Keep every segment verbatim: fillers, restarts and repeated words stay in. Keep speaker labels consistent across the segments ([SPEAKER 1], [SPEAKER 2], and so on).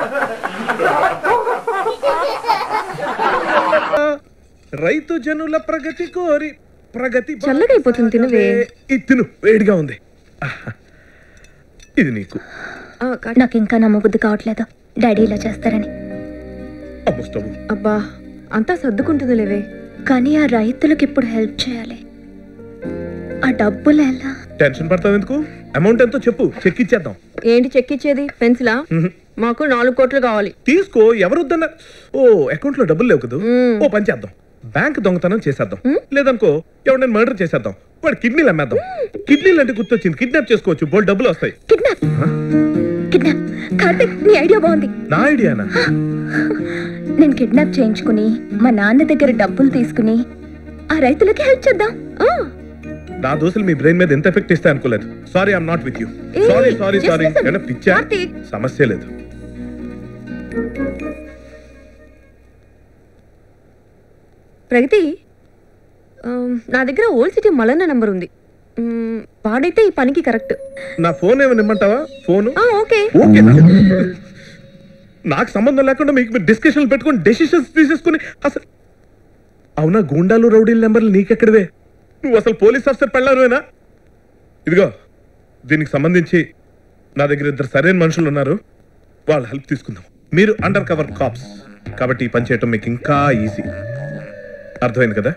[SPEAKER 1] రైతు జనుల ప్రగతి కోరి ప్రగతి
[SPEAKER 2] చల్లగా అయిపోతుంది తినవే.
[SPEAKER 1] ఇది తిను, వేడిగా ఉంది. ఇది నీకు.
[SPEAKER 3] నాకు ఇంకా నమ్మబుద్ధి కావట్లేదు డాడీ ఇలా చేస్తారని.
[SPEAKER 2] అబ్బా అంతా సర్దుకుంటుంది లేవే.
[SPEAKER 3] కానీ ఆ రైతులకు ఇప్పుడు హెల్ప్ చేయాలి. ఆ డబ్బులు ఎలా?
[SPEAKER 1] టెన్షన్ పడతావు ఎందుకు? అమౌంట్ ఎంతో చెప్పు, చెక్ ఇచ్చేద్దాం.
[SPEAKER 2] ఏంటి చెక్ ఇచ్చేది? పెన్సిలా? మాకు నాలుగు కోట్లు కావాలి.
[SPEAKER 1] తీసుకో, ఎవరు వద్దన్నా. ఓ అకౌంట్ లో డబ్బులు లేవు కదా. ఓ పని చేద్దాం, బ్యాంక్ దొంగతనం చేసేద్దాం. లేదనుకో ఎవరైనా మర్డర్ చేసేద్దాం. వాడు కిడ్నీలు అమ్మేద్దాం. కిడ్నీలు అంటే గుర్తొచ్చింది, కిడ్నాప్ చేసుకోవచ్చు, బోల్ డబ్బులు వస్తాయి.
[SPEAKER 3] కిడ్నాప్? కిడ్నాప్? కార్తిక్ నీ ఐడియా బాగుంది.
[SPEAKER 1] నా ఐడియానా?
[SPEAKER 3] నేను కిడ్నాప్ చేయించుకుని మా నాన్న దగ్గర డబ్బులు తీసుకుని ఆ రైతులకి హెల్ప్ చేద్దాం.
[SPEAKER 1] నా దోస్తులు మీ బ్రెయిన్ మీద ఎంత ఎఫెక్ట్ ఇస్తాయి అనుకోలేదు. Sorry, I'm not with you. Sorry sorry sorry పిచ్చా, సమస్య లేదు.
[SPEAKER 2] ప్రగతి, నా దగ్గర ఓల్డ్ సిటీ మలన్న నంబర్ ఉంది. వాడైతే ఈ పనికి కరెక్ట్.
[SPEAKER 1] నా ఫోన్ ఏమైనా ఇమ్మంటావా? Phone
[SPEAKER 2] okay.
[SPEAKER 1] ఓకేనా? నాకు సంబంధం లేకుండా మీకు మీరు డిస్కషన్లు పెట్టుకుని డెసిషన్స్ తీసేసుకుని అసలు. అవునా, గూండాలు రౌడీల నెంబర్లు నీకెక్కడివే? నువ్వు అసలు పోలీస్ ఆఫీసర్ పెళ్ళానువేనా? ఇదిగో దీనికి సంబంధించి నా దగ్గర ఇద్దరు సరైన మనుషులు ఉన్నారు, వాళ్ళ హెల్ప్ తీసుకుందాం. మీరు అండర్ కవర్ కాప్స్ కాబట్టి ఈ పని చేయటం మీకు ఇంకా ఈజీ. అర్థమైంది కదా?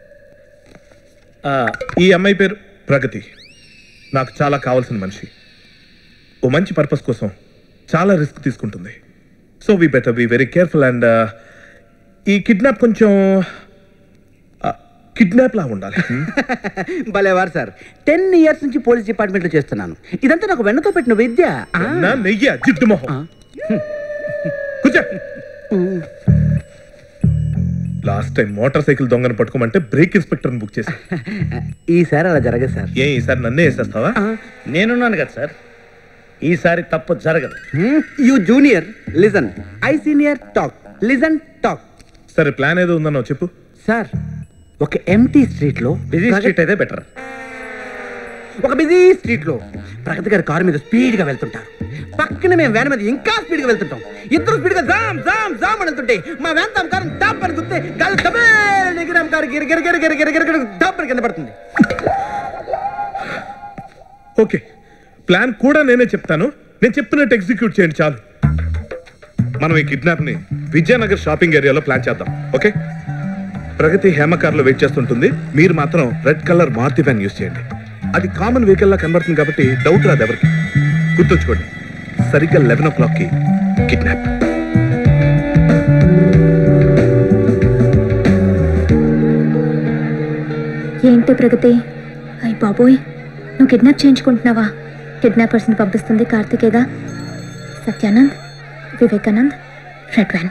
[SPEAKER 1] ఈ అమ్మాయి పేరు ప్రగతి, నాకు చాలా కావాల్సిన మనిషి. ఓ మంచి పర్పస్ కోసం చాలా రిస్క్ తీసుకుంటుంది. So we better be very careful. And ఈ కిడ్నాప్ కొంచెం కిడ్నాప్ లా ఉండాలి.
[SPEAKER 4] భలేవారు సార్, టెన్ ఇయర్స్ నుంచి పోలీస్ డిపార్ట్మెంట్ లో చేస్తున్నాను. ఇదంతా నాకు వెన్నతో పెట్టిన విద్య.
[SPEAKER 1] నెయ్య జిడ్డు మొహం. కూర్చో. లాస్ట్ టైం మోటార్ సైకిల్ దొంగను పట్టుకోమంటే బ్రేక్ ఇన్స్పెక్టర్ బుక్ చేశా.
[SPEAKER 4] ఈసారి అలా జరగదు సార్.
[SPEAKER 1] ఏ ఈసారి నన్నే వేసేస్తావా?
[SPEAKER 5] నేనున్నాను కదా సార్, ఈసారి తప్పు జరగదు.
[SPEAKER 4] You junior listen, I senior talk, listen talk.
[SPEAKER 1] సరే ప్లాన్ ఏదో ఉందన్నో చెప్పు.
[SPEAKER 4] సార్, ఒక ఎంటీ స్ట్రీట్ లో,
[SPEAKER 5] బిజీ స్ట్రీట్ అయితే బెటర్.
[SPEAKER 4] ఒక బిజీ స్ట్రీట్ లో ప్రగతి గారి కారు మీద స్పీడ్ గా వెళ్తుంటారు. పక్కన మేము వ్యాన్ మీద ఇంకా స్పీడ్ గా వెళ్తుంటాం. ఇద్దరు స్పీడ్ గా జామ్ జామ్ జామ్ అని వెళ్తుంటే మా వ్యాన్ తాము కారు టాప్ అని గుర్తే గాలి డబేల్ ఎగిరాం కారు గిరి గిరి గిరి గిరి గిరి గిరి గిరి టాప్ కింద పడుతుంది.
[SPEAKER 1] ఓకే, ప్లాన్ కూడా నేనే చెప్తాను, నేను చెప్పినట్టు ఎగ్జిక్యూట్ చేయండి చాలు. మనం ఈ కిడ్నాప్ ని విజయనగర్ షాపింగ్ ఏరియాలో ప్లాన్ చేద్దాం. ఓకే, ప్రగతి హేమ కార్లో వెయిట్ చేస్తుంటుంది, మీరు మాత్రం red colour Maruti van use చేయండి. అది కామన్ వెహికల్ లా కనబడుతుంది కాబట్టి డౌట్ రాదు ఎవరికి. గుర్తుంచుకోండి, సరిగ్గా లెవెన్ ఓ క్లాక్ కి కిడ్నాప్.
[SPEAKER 3] ఏంటి ప్రగతి? అయ్య బాబోయ్, నువ్వు కిడ్నాప్ చేయించుకుంటున్నావా? కిడ్నాపర్స్ని పంపిస్తుంది కార్తికేగా. Satyanand, Vivekanand, red van.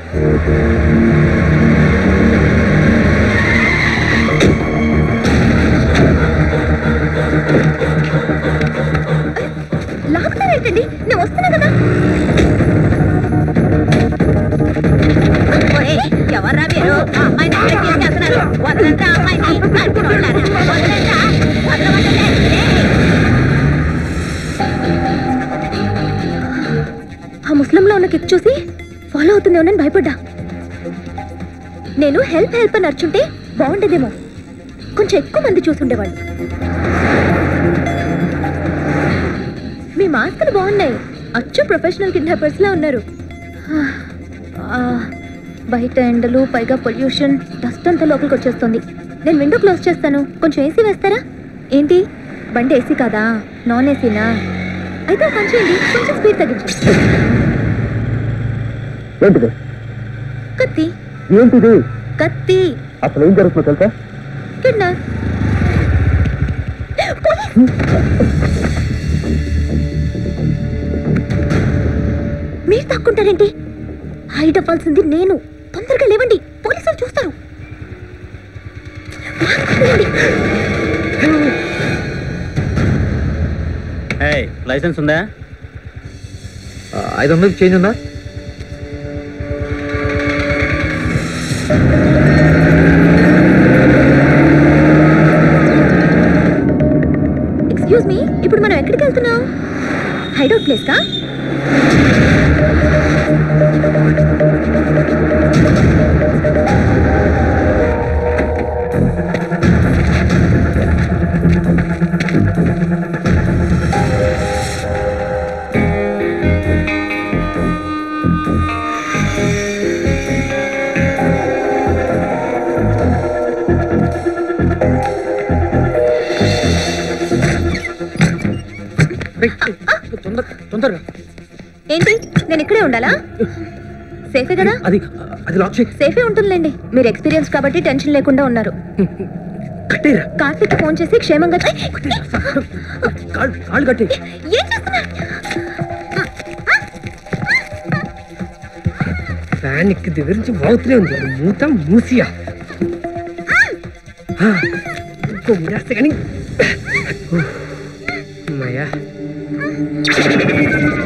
[SPEAKER 3] లాగుతారేంటండి? నేను వస్తున్నా కదా.
[SPEAKER 6] ఎవర్రా మీరు? అమ్మాయిని తీసుకెళ్తున్నారు. వదలంతా అమ్మాయిని.
[SPEAKER 3] ఆ ముస్లింలో ఉన్న కిక్ చూసి ఫాలో అవుతుంది అని భయపడ్డా. నేను హెల్ప్ హెల్ప్ అని అర్చుంటే బాగుండేదేమో, కొంచెం ఎక్కువ మంది చూసుండేవాళ్ళు. మీ మాస్కులు బాగున్నాయి, అచ్చు ప్రొఫెషనల్ కిడ్నాపర్స్ లా ఉన్నారు. బయట ఎండలు, పైగా పొల్యూషన్, డస్ట్ అంతా లోపలికి వచ్చేస్తుంది. నేను విండో క్లోజ్ చేస్తాను, కొంచెం ఏసీ వేస్తారా? ఏంటి బండి ఏసీ కాదా, నాన్ ఏసీనా? అయితే పని చేయండి, కొంచెం స్పీడ్ తగ్గించండి. కత్తి.
[SPEAKER 1] ఏంటిది?
[SPEAKER 3] కత్తి.
[SPEAKER 1] అసలు ఏం జరుగుతుందో తెలుసా?
[SPEAKER 3] కిడ్నాప్. మీరు తక్కుంటారేంటి? హైడ్ అవ్వాల్సింది నేను. తొందరగా లేవండి, పోలీసులు చూస్తారు.
[SPEAKER 5] లైసెన్స్ ఉందా?
[SPEAKER 4] ఐదు వందలకి చేంజ్ ఉందా?
[SPEAKER 3] ఎక్స్క్యూజ్ మీ, ఇప్పుడు మనం ఎక్కడికి వెళ్తున్నాం? హైడౌట్ ప్లేస్ కా?
[SPEAKER 4] తొందర తొందరగా
[SPEAKER 3] ఏంటి నేను ఇక్కడే ఉండాలా? సేఫే కదా?
[SPEAKER 4] అది అది లాక్ చేయి.
[SPEAKER 3] సేఫే ఉంటుందిలేండి. మీరు ఎక్స్పీరియన్స్ కాబట్టి టెన్షన్ లేకుండా ఉన్నారు.
[SPEAKER 4] కట్టేరా.
[SPEAKER 3] కార్తీక్ ఫోన్ చేసి క్షేమంగా
[SPEAKER 4] కాళ్ళు కాళ్ళు కట్టే.
[SPEAKER 3] ఏం చేస్తున్నారు?
[SPEAKER 7] ఫ్యాన్ ఎక్కి దగ్గర నుంచి బాగుతూనే ఉంది. మూత మూసియా ఇంకో మూడేస్తే కానీ అమ్మాయ్యా